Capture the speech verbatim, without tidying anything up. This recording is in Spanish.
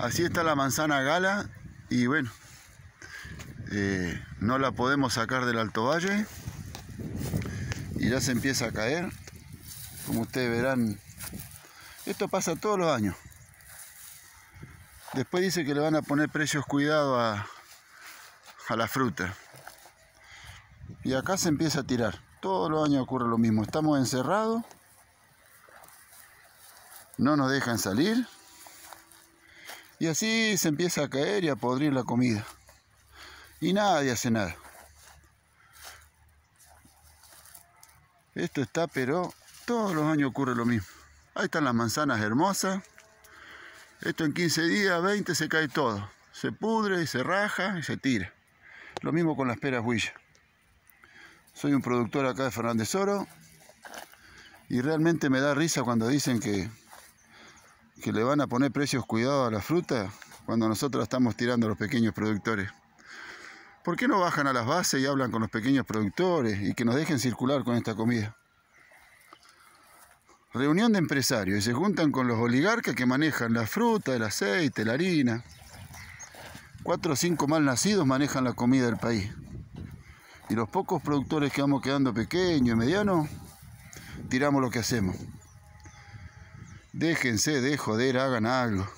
Así está la manzana gala y bueno, eh, no la podemos sacar del Alto Valle y ya se empieza a caer. Como ustedes verán, esto pasa todos los años. Después dice que le van a poner precios cuidados a, a la fruta. Y acá se empieza a tirar. Todos los años ocurre lo mismo. Estamos encerrados. No nos dejan salir. Y así se empieza a caer y a podrir la comida. Y nadie hace nada. Esto está, pero todos los años ocurre lo mismo. Ahí están las manzanas hermosas. Esto en quince días, veinte, se cae todo. Se pudre y se raja y se tira. Lo mismo con las peras huilla. Soy un productor acá de Fernández Oro. Y realmente me da risa cuando dicen que, que le van a poner precios cuidados a la fruta cuando nosotros estamos tirando a los pequeños productores. ¿Por qué no bajan a las bases y hablan con los pequeños productores y que nos dejen circular con esta comida? Reunión de empresarios y se juntan con los oligarcas que manejan la fruta, el aceite, la harina. Cuatro o cinco mal nacidos manejan la comida del país. Y los pocos productores que vamos quedando pequeños y medianos, tiramos lo que hacemos. Déjense de joder, hagan algo.